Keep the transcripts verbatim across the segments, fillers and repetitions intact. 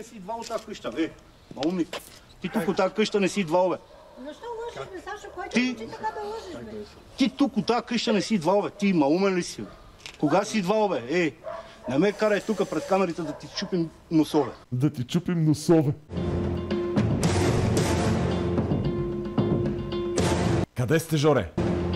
не си идвал от тази къща, бе. Маумник. Ти тук от тази къща не си идвал, бе. Защо лъжиш, бе, Сашо? Кой ти... ти така да лъжиш, бе? Ти тук от тази къща не си идвал, бе. Ти маумен ли си, бе? Кога си идвал, бе? Ей, не ме карай тук пред камерите да ти чупим носове. Да ти чупим носове. Къде сте, Жоре?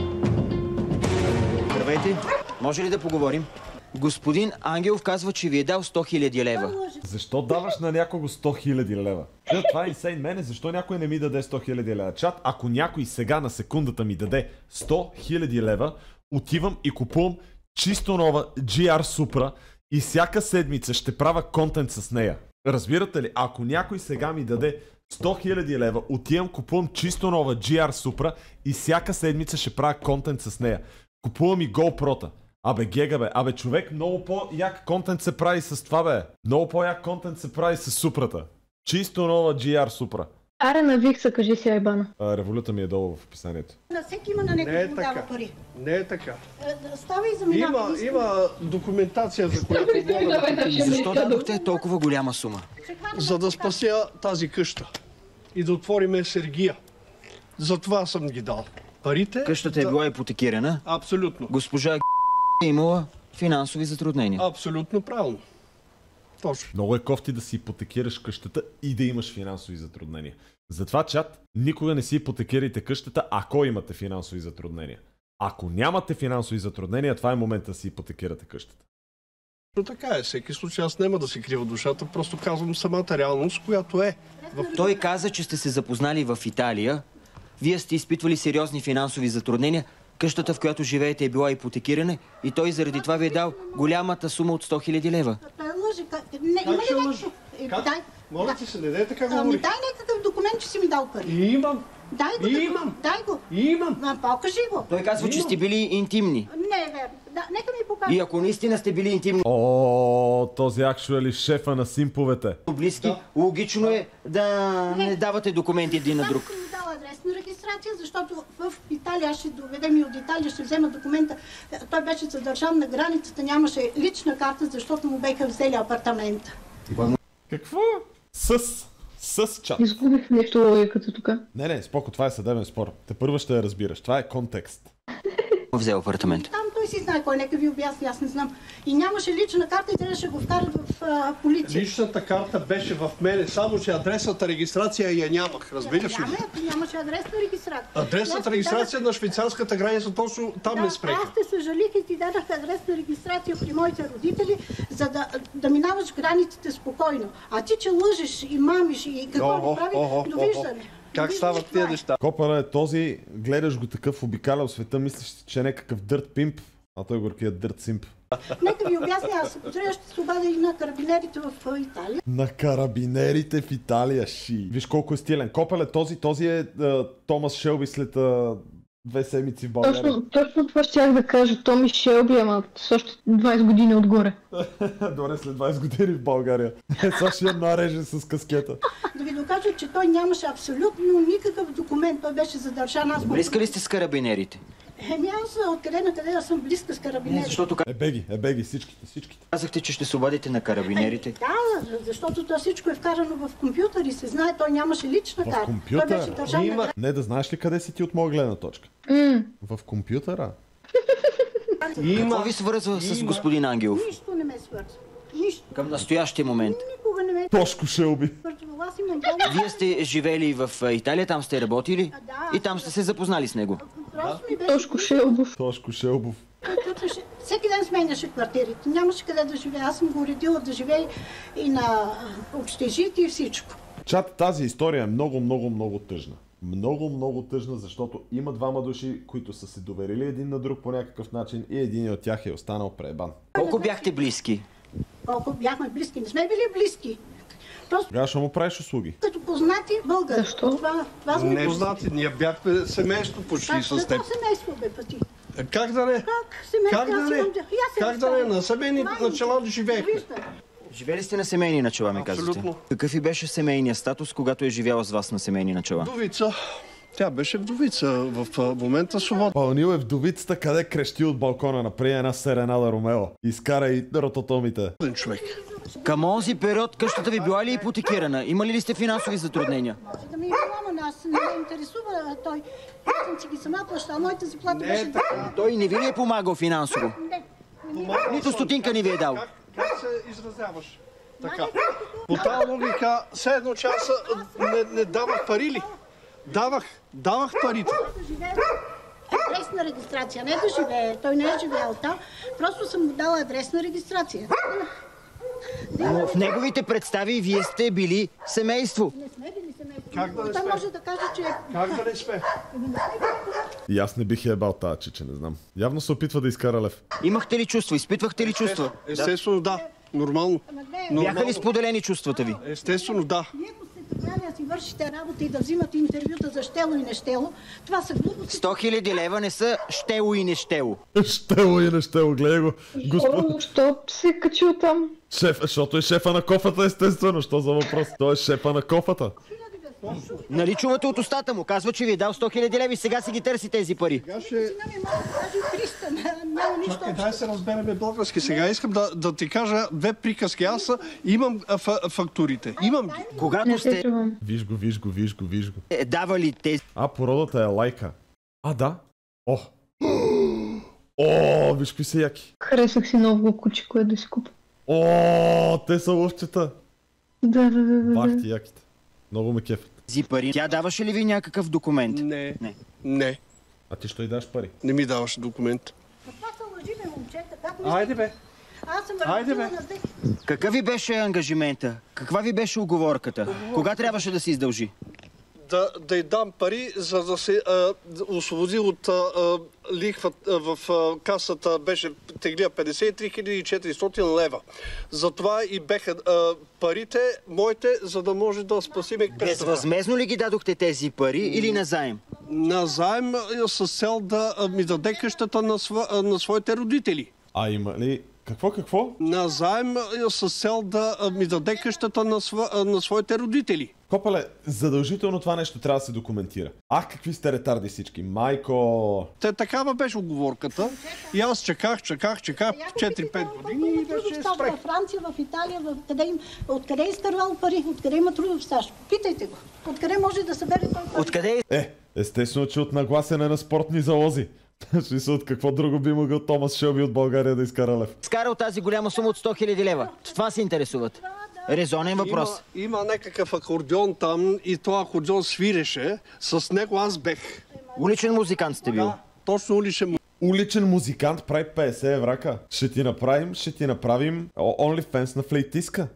Здравейте, може ли да поговорим? Господин Ангелов казва, че ви е дал сто хиляди лева. Защо даваш на някого сто хиляди лева? Това е инсейн мене, защо някой не ми даде сто хиляди лева? Чат, ако някой сега на секундата ми даде сто хиляди лева, отивам и купувам чисто нова джи ар Supra и всяка седмица ще правя контент с нея. Разбирате ли? Ако някой сега ми даде сто хиляди лева, отивам, купувам чисто нова джи ар Supra и всяка седмица ще правя контент с нея. Купувам и GoPro-та. Абе, гега, бе. Абе, човек, много по-як контент се прави с това, бе. Много по-як контент се прави с Supra-та. Чисто нова джи ар Supra. Аре на Викса, кажи си Айбана. А, революта ми е долу в описанието. На всеки има на някой му дава пари. Не е така. Става и заминава. Има, има документация, за която Защо дадохте толкова голяма сума? За да спася тази къща и да отвориме Сергия. Затова съм ги дал. Парите... Къщата е била ипотекирана? Абсолютно. Госпожа е имала финансови затруднения? Абсолютно правилно. Точно. Много е кофти да си ипотекираш къщата и да имаш финансови затруднения. Затова, чат, никога не си ипотекирайте къщата, ако имате финансови затруднения. Ако нямате финансови затруднения, това е момента да си ипотекирате къщата. Но така е, всеки случай аз няма да си крива душата, просто казвам самата реалност, която е. В... Той каза, че сте се запознали в Италия. Вие сте изпитвали сериозни финансови затруднения. Къщата, в която живеете, е била ипотекирана и той заради това ви е дал голямата сума от сто хиляди лева. Той лъжи. Не, има ли нещо? Как? Моля ти се, не дай така говори. Ами дай някакъв документ, че си ми дал пари. И имам. Дай го. И имам. Дай го. И имам. А, покажи го. Той казва, че сте били интимни. Не е верно. Да, нека ми покажи. И ако наистина сте били интимни... О, този actually шефа на симповете. Близки, да. Логично е да не, не давате документи един на друг. Аз съм ми дала адресна регистрация, защото в Италия, аз ще доведем и от Италия, ще взема документа. Той беше задържан на границата, нямаше лична карта, защото му беха взели апартамента. Какво? С... С чат. Изгубих нещо логиката тук. Не, не, споко, това е съдебен спор. Те първо ще я разбираш. Това е контекст. Взел апартамент. Там той си знае кой, нека ви обясни, аз не знам. И нямаше лична карта и трябваше да го вкарат в а, полиция. Личната карта беше в мене, само че адресната регистрация я нямах, разбираш ли? Няма, нямаше адресна регистрация. Адресната регистрация на швейцарската граница, точно там да, ме спреха. Аз те съжалих и ти дадах адресна регистрация при моите родители, за да, да минаваш границите спокойно. А ти, че лъжиш и мамиш и какво не прави, довиждане. Как стават тия неща? Копър е този, гледаш го такъв обикалял света, мислиш, че е някакъв дърт пимп, а той горкия дърт симп. Нека ви обясня, аз се потребя, ще се обадя и на карабинерите в Италия. На карабинерите в Италия, ши. Виж колко е стилен. Копър е този, този е uh, Томас Шелби след uh, две седмици в България. Точно, точно това щях да кажа, Томи Шелби, ама с още двайсет години отгоре. Добре, след двайсет години в България. Е, сега ще я нареже с каскета. Да ви докажа, че той нямаше абсолютно никакъв документ, той беше задържан. Аз близка ли сте с карабинерите? Еми аз откъде на къде да съм близка с карабинерите. Не, защото... Е, беги, е, беги, всичките, всичките. Казахте, че ще се обадите на карабинерите. Е, да, защото това всичко е вкарано в компютър и се знае, той нямаше лична карта. В компютър? Той беше държан Има... на... Не, да знаеш ли къде си ти от моя гледна точка? Mm. В компютъра. Има... Какво ви свързва Има... с господин Ангелов? Нищо не ме свързва. Нищо. Към настоящия момент. Никога не ме Тошко Шелби. свързва. Аз имам дома. Вие сте живели в Италия, там сте работили Да. и там сте се запознали с него. Просто ми беше... Тошко Шелбов. Тошко Шелбов. Всеки ден сменяше квартирите. Нямаше къде да живее. Аз съм го уредила да живее и на общежитие и всичко. Чат, тази история е много, много, много тъжна. Много, много тъжна, защото има двама души, които са се доверили един на друг по някакъв начин и един от тях е останал преебан. Колко бяхте близки? Колко бяхме близки. Не сме били близки. Просто Тогава ще му правиш услуги. като познати българи. Защо? Това, това сме Не познати, ние бяхме семейство почти Как, с теб. какво семейство бе пъти? Как да не? Как семейство? Как да Аз не? имам- и аз се Как да не? представям. На семейни Това е- начала да живеехме. Вижте. Живели сте на семейни начала, ми казвате. Абсолютно. Какъв и беше семейният статус, когато е живяла с вас на семейни начала? Вдовица. Тя беше вдовица. В а, момента свободна. Пълнил е вдовицата, къде крещи от балкона, наприе една серенада Ромео. Изкара и рототомите. Човек. Към онзи период къщата ви била ли ипотекирана? Имали ли сте финансови затруднения? Може да ми е било, но аз не ме интересува той. Аз съм си ги сама плаща, моята заплата Не, беше... така. Той не ви ли е помагал финансово? Не, не ми Нито стотинка не ви е дал. Как, как се изразяваш? Така. По тази логика, все едно че аз а, не, не давах пари ли? Давах, давах парите. да живее адресна регистрация, не да живее. Той не е живеел там, просто съм му дала адресна регистрация. Но в неговите представи вие сте били семейство. Не сме били семейство. Как да не Той сме? може да каже, че е... Как да не сме? И аз не бих ебал тази чиче, не знам. Явно се опитва да изкара лев. Имахте ли чувства? Изпитвахте ли чувства? Естествено, да. Нормално. Ама не, Но- Бяха ли споделени чувствата ви? Естествено, да. Вие ако сте тръгнали да си вършите работа и да взимате интервюта за щело и нещело, това са глупости. сто хиляди лева не са щело и не щело. Щело и не щело, гледай го. Господ... Хора, защо се е качил там? Шеф, защото е шефа на кофата, естествено. Що за въпрос? Той е шефа на кофата. Нали чувате от устата му? Казва, че ви е дал сто хиляди лева и сега си ги търси тези пари. Сега ще... Сина ми може да каже и триста, няма нищо Чакай, общо. дай се разбереме български. Сега искам да, да ти кажа две приказки. Аз имам а, фа, фактурите. Имам ги. Когато Не се сте чувам. Виж го, виж го, виж го, виж го. е, давали тези А, породата е лайка. А, да. О. О, виж кои са яки. Харесах си ново куче, което да си купа. О, те са лъвчета. Да, да, да, да. Бах да. ти яките. Много ме кефят. пари, тя даваше ли ви някакъв документ? Не. Не. Не. А ти що й даш пари? Не ми даваш документ. Това са лъжи, бе, момчета. Как мислите? Айде бе. Аз съм Айде, работила бе. на две... Какъв ви беше ангажимента? Каква ви беше уговорката? Кога трябваше да се издължи? Да, да й дам пари, за да се а, освободи от а, а, лихва а, в а, касата, беше теглия петдесет и три хиляди и четиристотин лева. Затова и беха а, парите моите, за да може да спасиме къщата. Безвъзмезно ли ги дадохте тези пари или назаем? На заем а, с цел да а, ми даде къщата на, сва, а, на своите родители. А има ли... Какво, какво? На заем а, с цел да а, ми даде къщата на, сва, а, на своите родители. Копале, задължително това нещо трябва да се документира. Ах, какви сте ретарди всички. Майко... Те такава беше оговорката. И аз чаках, чаках, чаках четири-пет години и беше спрех. Във Франция, в Италия, в къде им, откъде е изкарвал пари, откъде има трудов стаж. Питайте го. Откъде може да събере той пари? Откъде Е, естествено, че от нагласене на спортни залози. Смисъл, от какво друго би могъл Томас Шелби от България да изкара лев? изкарал тази голяма сума от сто хиляди лева? С това се интересуват. Резонен въпрос. Има, има някакъв акордеон там и този акордеон свиреше. С него аз бех. Уличен музикант сте бил. Да, точно уличен му. Уличен музикант прави петдесет еврака. Ще ти направим, ще ти направим о- OnlyFans на флейтистка.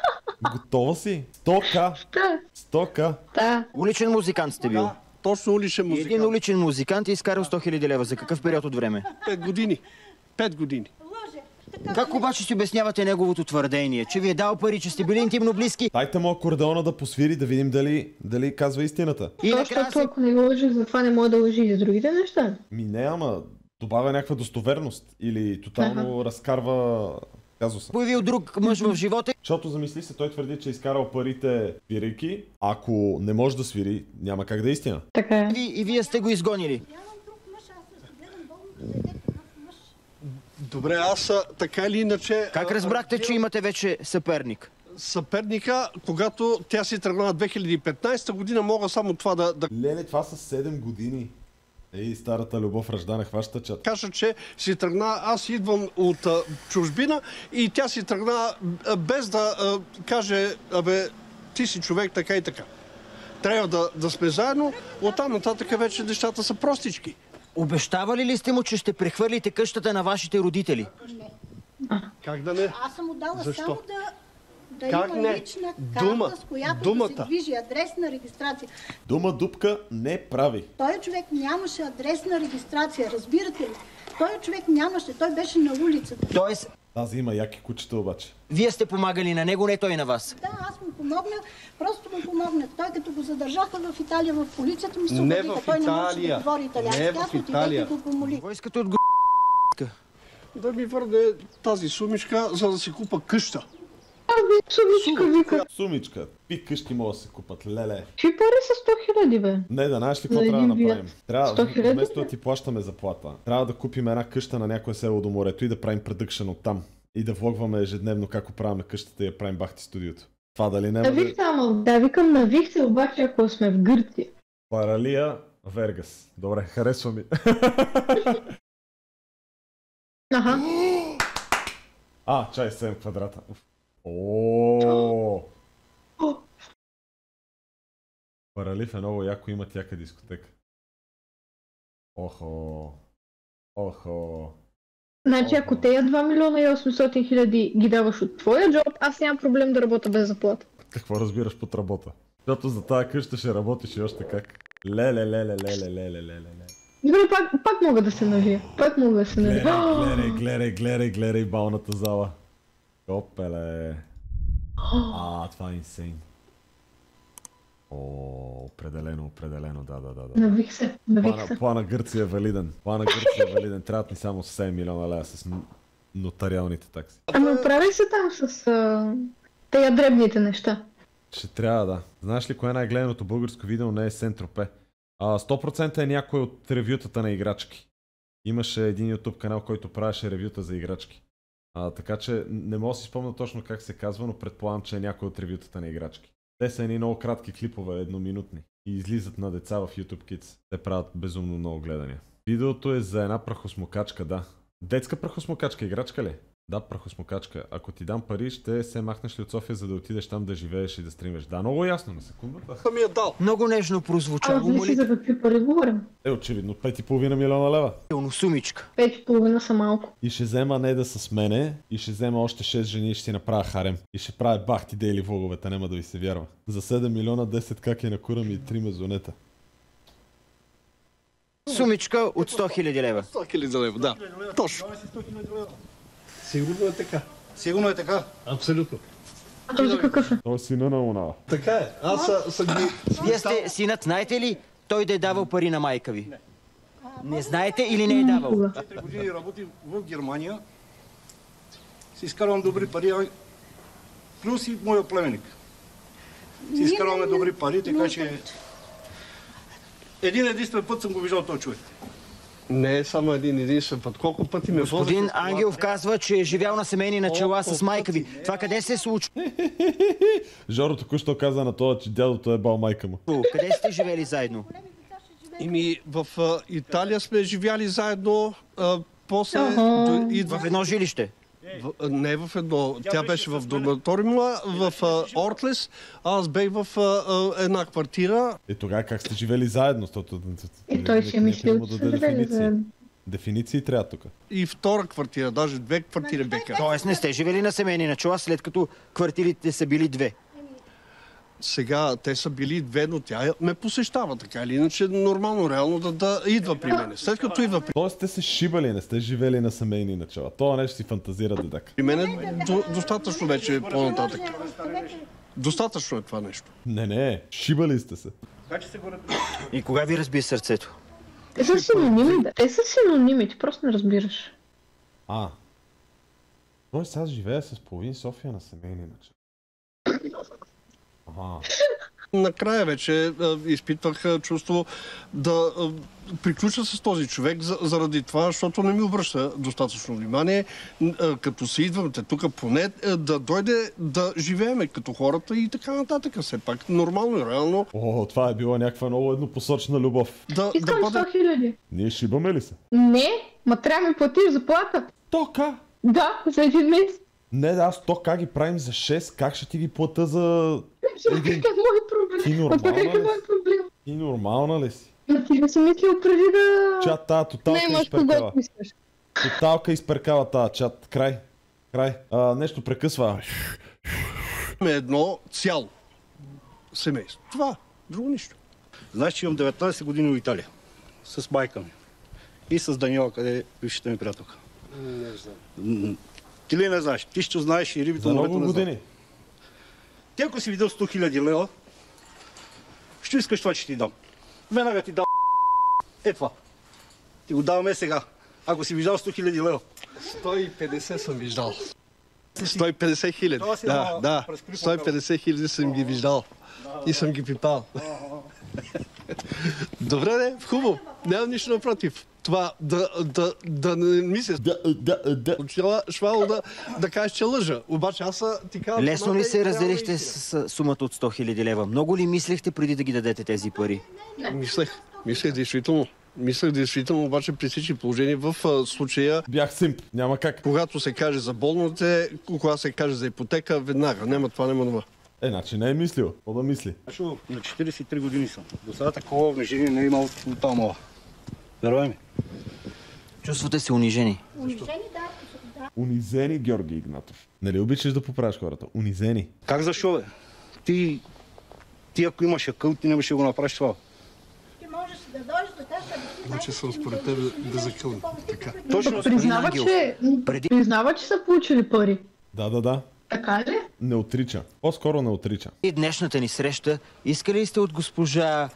Готова си? сто ка. Да, сто ка. да. Уличен музикант сте бил. Да, точно уличен И един музикант. уличен музикант е изкарал сто хиляди лева. За какъв период от време? Пет години. Пет години. Лъже. Така, Как обаче си обяснявате неговото твърдение? Че ви е дал пари, че сте били интимно близки? Дайте му акордеона да посвири, да видим дали, дали казва истината. И То, накрая защото се... ако не лъжи, затова не може да лъжи и за другите неща. Ми не, ама добавя някаква достоверност. Или тотално разкарва казуса. появил друг мъж в живота. Защото замисли се, той твърди, че е изкарал парите свирайки. Ако не може да свири, няма как да е истина. Така е. И, и вие сте го изгонили. нямам друг мъж, аз се гледам болното дете, такъв мъж. Добре, аз а, така или иначе... Как а, разбрахте, че имате вече съперник? съперника, когато тя си тръгна на две хиляди и петнадесета година, мога само това да, да Леле, това са седем години. Ей, старата любов ражда, не хваща чат. кажа, че си тръгна, аз идвам от а, чужбина и тя си тръгна а, без да а, каже, абе, ти си човек така и така. Трябва да, да сме заедно, оттам нататък вече нещата са простички. Обещавали ли сте му, че ще прехвърлите къщата на вашите родители? Как да не? Аз съм му дала Защо? само да, да Как има не? лична карта, Дума. с която Думата. да се движи, адресна регистрация. Дума дупка не прави. Той човек нямаше адресна регистрация, разбирате ли? Той човек нямаше, той беше на улицата. Тоест, Тази има яки кучета обаче. вие сте помагали на него, не той на вас. Да, аз му помогнах, просто му помогнах. Той като го задържаха в Италия, в полицията ми се Не обадиха. в Той не можеше Италия. да говори италиански. Не в Аз отидех Италия. и го помолих. Войската от го... Да ми върне тази сумичка, за да си купа къща. Аби, сумичка вика. Сумичка, пи къщи могат да се купат, леле. Какви пари са сто хиляди, бе? Не, да знаеш ли какво За трябва да един направим? вият. Трябва, сто хиляди? вместо да ти плащаме заплата, трябва да купим една къща на някое село до морето и да правим предъкшен от там. И да влогваме ежедневно как оправяме къщата и я правим бахти студиото. Това дали няма Навих се, ама да, викам навих се, обаче ако сме в Гърция. Паралия Вергас. Добре, харесва ми. Аха. А, чай, седем квадрата. О. Паралив е много яко, има тяка дискотека. Охо. Охо. Значи ако тея два милиона и осемстотин хиляди ги даваш от твоя джоб, аз нямам проблем да работя без заплата. Какво разбираш под работа? Защото за тази къща ще работиш и още как. Леле, леле, леле, леле, леле, леле. Добре, пак, пак мога да се навия. Пак мога да се навия. Гледай, гледай, гледай, гледай балната зала. Опеле. А, това е инсейн. О, определено, определено, да, да, да. да. Навих се, навих Плана, се. плана Гърция е валиден. Плана Гърция е валиден. Трябват ни само седем милиона лева с нотариалните такси. Ами оправи се там с а, тея дребните неща. Ще трябва, да. Знаеш ли кое е най-гледаното българско видео на Сен-Тропе? А, сто процента е някой от ревютата на играчки. Имаше един YouTube канал, който правеше ревюта за играчки. А, така че не мога да си спомня точно как се казва, но предполагам, че е някой от ревютата на играчки. Те са едни много кратки клипове, едноминутни. И излизат на деца в YouTube Kids. Те правят безумно много гледания. Видеото е за една прахосмокачка, да. Детска прахосмокачка, играчка ли? Да, прахосмокачка. Ако ти дам пари, ще се махнеш ли от София, за да отидеш там да живееш и да стримеш? Да, много ясно, на секундата. Ми е дал. Много нежно прозвуча. Аз не си за какви пари говорим. Е, очевидно, пет и половина милиона лева. Умолително сумичка. Пет и половина са малко. И ще взема Неда с мене, и ще взема още шест жени и ще си направя харем. И ще правя бахти дейли влоговете, няма да ви се вярва. За седем милиона десет как е на курам и три мезонета. Сумичка от сто хиляди лева. сто хиляди лева, да. Точно. Сигурно е така. Сигурно е така. Абсолютно. А този какъв е? Той е сина на Луна. Така е. Аз са- съм ги... Вие сте синът, знаете ли, той да е давал пари на майка ви? Не знаете или не е давал? Никога. четири години работим в Германия. Си изкарвам добри пари, а плюс и моя племенник. Си изкарваме добри пари, така че един единствен път съм го виждал този човек. Не е само един единствен път. Колко пъти ме Господин возят с колата? Ангелов казва, че е живял на семейни начала с майка ви. Това къде се е случило? Жоро току-що каза на това, че дядото е бал майка му. Къде сте живели заедно? Ими в а, Италия сме живяли заедно, а, после Ага. до- В идвах... едно жилище. В, а, не в едно, тя беше в Dormitorium, в а, Ортлес, аз бех в а, а, една квартира. И тогава как сте живели заедно? Защото... И той си е мислил, че са живели заедно. Дефиниции трябва тук. И втора квартира, даже две квартири беха. Тоест не сте живели на семейни начала, след като квартирите са били две. Сега те са били две, но тя ме посещава така или иначе нормално, реално да, да идва при мен. След като идва при, Тоест сте се шибали, не сте живели на семейни начала. Това нещо си фантазира дедак. при мен е до, достатъчно вече по-нататък. Достатъчно е това нещо. Не, не, шибали сте се. Така че се горе. И кога ви разби сърцето? Те са синоними, да. Те са синоними, ти просто не разбираш. А. Тоест аз живея с половин София на семейни начала. Ага. Накрая вече а, изпитвах а, чувство да а, приключа с този човек за, заради това, защото не ми обръща достатъчно внимание. А, като се идвате тук поне а, да дойде да живееме като хората и така нататък. Все пак нормално и реално О, това е била някаква много еднопосочна любов. да, да Искам бъде... сто хиляди. Ние шибаме ли се? Не, ма трябва да ми платиш заплата. Тока! Да, за един месец. Не, да, аз то как ги правим за шест, как ще ти ги плата за... Един... Какъв е мой проблем? Ти Ма нормална това какъв е ли мой си? проблем? Ти нормална ли си? Ма ти да си мислил преди да... Чат, тая тоталка Не, имаш изперкава. когато искаш. Тоталка изперкава тая чат. Край. Край. А, нещо прекъсва. Сме едно цяло семейство. Това, друго нищо. Знаеш, че имам деветнайсет години в Италия. С майка ми. И с Даниела, къде е бившата ми приятелка. Не знам. М, Ти ли не знаеш? Ти ще знаеш и рибите За на морето много не знаят. години. Ти ако си видял сто хиляди лева, ще искаш това, че ти дам. Веднага ти дам е това. Ти го даваме сега. Ако си виждал сто хиляди лева. сто и петдесет съм виждал. сто и петдесет хиляди. Това си Да, едно да. прескрипо сто и петдесет хиляди съм ги виждал. И съм ги пипал. Добре, не, хубаво. Нямам нищо напротив. това да, да, да не мисля. Да, да, да. Швало да, да кажеш, че лъжа. Обаче аз ти казвам... Лесно ли се реална разделихте истина. с сумата от сто хиляди лева? Много ли мислехте преди да ги дадете тези пари? Мислех, мислех действително. Мислех действително, обаче при всички положения в а, случая, Бях симп, няма как. когато се каже за болните, когато се каже за ипотека, веднага. Няма това, няма това. Е, значи не е мислил. Какво да мисли? Ашо, на четиридесет и три години съм. До сега такова унижение не е имал от това мала. Веруй ми. Чувствате се унижени. Унижени, да, да. Унизени Георги Игнатов. Нали обичаш да поправиш хората? Унизени. Как защо, бе? Ти, ти ако имаш акъл, ти не беше го направиш това. Ти можеш да дойдеш да кажеш, да ти Значи съм според тебе да закълна. Така. Точно. Признава, Ангелов, че... преди- Признава, че са получили пари. Да, да, да. Така ли? Не отрича. По-скоро не отрича. И днешната ни среща, искали ли сте от госпожа...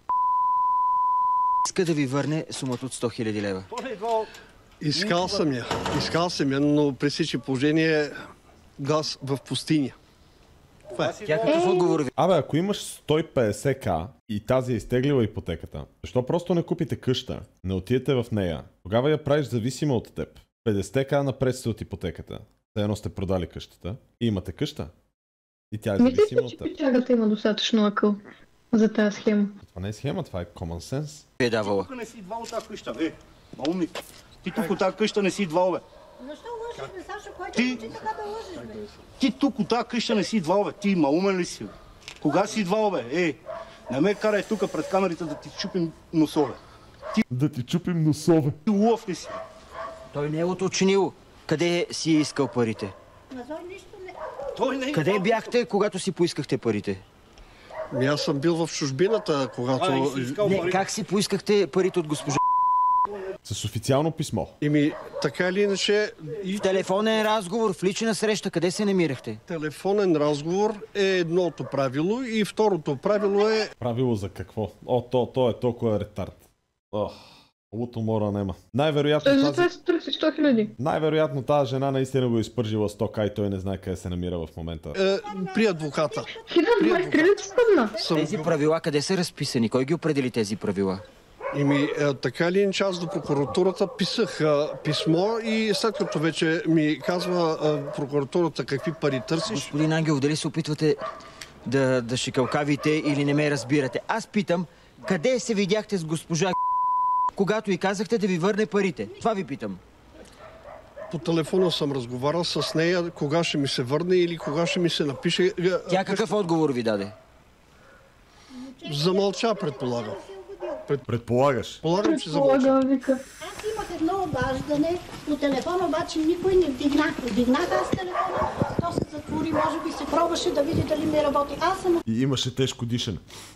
Иска да ви върне сумата от сто хиляди лева? Искал съм я. Искал съм я, но при всички положения газ в пустиня. Това е. Тя какъв отговор ви? Абе, ако имаш сто и петдесет к и тази е изтеглила ипотеката, защо просто не купите къща, не отидете в нея? Тогава я правиш зависима от теб. петдесет к напред сте от ипотеката. Те едно сте продали къщата и имате къща. И тя е зависима Мислите, от че теб. печагата има достатъчно акъл за тази схема? Това не е схема, това е common sense. Ви е давала? Тук не си идвал от тази къща, бе. Маумник. Ти тук от тази къща не си идвал, бе. Защо лъжеш, бе, Сашо? Кой Ти- ти така да лъжеш, бе? Ти тук от тази къща не си идвал, бе. Ти маумен ли си, бе? Кога си идвал, бе? Е, не ме карай тук пред камерите да ти чупим носове. Да ти чупим носове. Ти лов ли си? Той не е уточнил къде си е искал парите. Ма той нищо не... Той не е Къде идвал. бяхте, когато си поискахте парите? Ми аз съм бил в чужбината, когато... А, и си искал Не, пари. как си поискахте парите от госпожа? С официално писмо. Ими, така или иначе, и В телефонен разговор, в лична среща, къде се намирахте? телефонен разговор е едното правило и второто правило е... Правило за какво? О, то, то е толкова ретард. Ох, луто мора нема. Най-вероятно Той за тази... това се търси сто хиляди. Най-вероятно тази жена наистина го е изпържила сто к и той не знае къде се намира в момента. е при адвоката. хиляда двадесет три ли ти спъдна? Съм... Тези правила къде са разписани? Кой ги определи тези правила? Ими, е, така или иначе аз до прокуратурата писах е, писмо и след като вече ми казва е, прокуратурата какви пари търсиш, Господин Ангелов, дали се опитвате да, да шикалкавите или не ме разбирате? Аз питам, къде се видяхте с госпожа когато и казахте да ви върне парите? Това ви питам. по телефона съм разговарял с нея кога ще ми се върне или кога ще ми се напише. е, Тя какъв отговор ви даде? Замълча, предполагам. Предполагаш. Полагам, че замълча. Предполага, вика. Аз имах едно обаждане по телефона, обаче никой не вдигнах. Вдигнах аз телефона, то се затвори, може би се пробваше да види дали ми работи. Аз съм И имаше тежко дишане.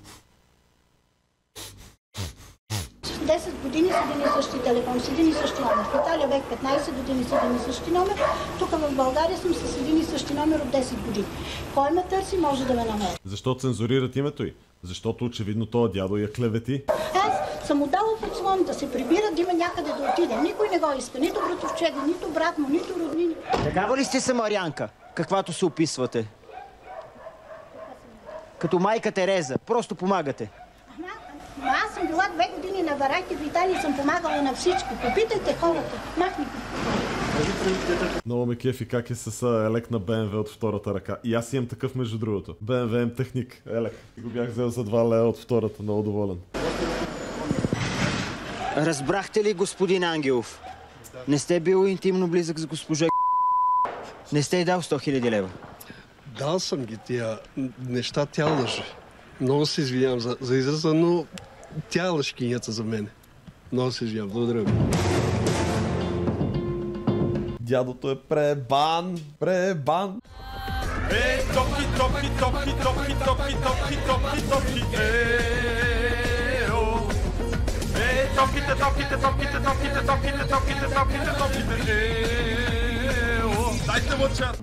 десет години с един и същи телефон, с един и същи номер. В Италия бех петнайсет години с един и същи номер. Тук в България съм с един и същи номер от десет години. Кой ме търси, може да ме намери. Защо цензурират името й? Защото очевидно този дядо я клевети. Аз съм отдала подслон да се прибира, да има някъде да отиде. Никой не го иска. Нито братовчеди, нито брат му, нито роднини. Такава ли сте самарянка, каквато се описвате? Като майка Тереза, просто помагате. Ама, ама аз съм била две години на бараки в Италия и съм помагала на всички. Попитайте хората. Махни го. Много ме кефи как е с а, елек на Б М В от втората ръка. И аз имам такъв между другото. Б М В М техник, елек. И го бях взел за два лева от втората, много доволен. Разбрахте ли, господин Ангелов? Не сте бил интимно близък с госпожа Не сте й дал сто хиляди лева. Дал съм ги тия неща, тя лъже. Много се извинявам за, за израза, но тя е лъжкинята за мен. Много се извинявам. Благодаря ви. Дядото е пребан, пребан. Е, топки, топки, топки, топки, топки, топки, топки, топки, ео. Е, топките, топките, топките, топките, топките, топките, топките, топките, ео. Дайте му чат.